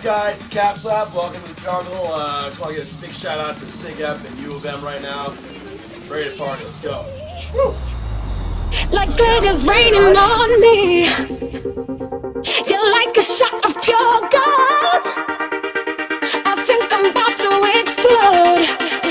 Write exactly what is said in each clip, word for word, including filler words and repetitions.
guys? It's Cap Slap. Welcome to the Jungle. Uh, I just want to give a big shout out to Sig F and U of M right now. Ready to party. Let's go. Woo! Like glitters raining on me. You're like a shot of pure gold. I think I'm about to explode.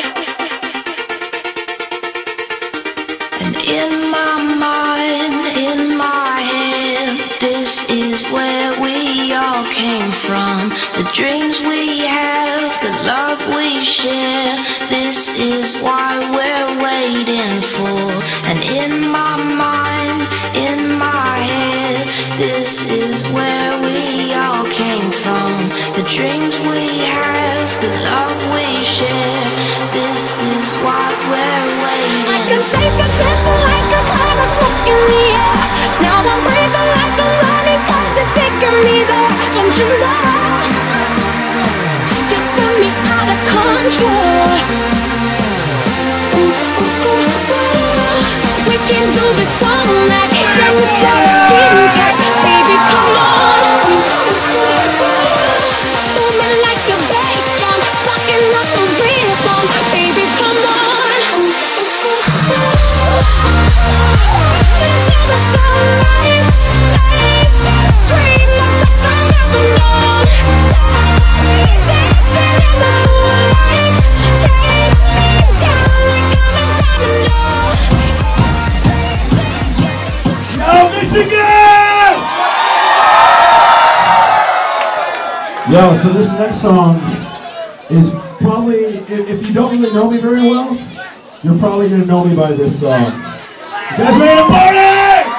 And in my mind, in my head, this is where we all came from. The dreams we have, the love we share, this is why we're waiting for. And in my mind, in my head, this is where we all came from. The dreams we have, the love we share, this is why we're waiting. I can taste the tension like a cloud of smoke in the air. Now I'm breathing like I'm running, cause you're taking me there. Don't you know? You spin me out of control. Ooh, ooh, ooh, ooh. We can do this all night. Take me slow, skin tight. Baby, come on. Moving like a bass drum, sucking up the rhythm. Baby, come on. Into the sunlight. Scream like the sound of the dawn. Dancing in the moonlight. Take me down like I'm a diamond. Yo, Michigan! Yo, so this next song is probably, if, if you don't really know me very well, you're probably gonna know me by this song. You guys ready to party?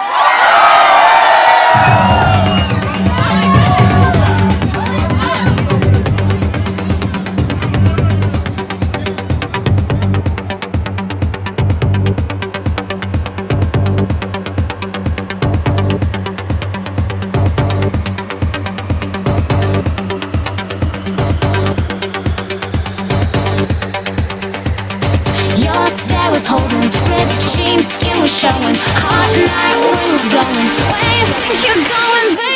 Your stare was holding, ripped jeans, skin was showing. Hot night, wind was blowing. Where you think you're going, baby?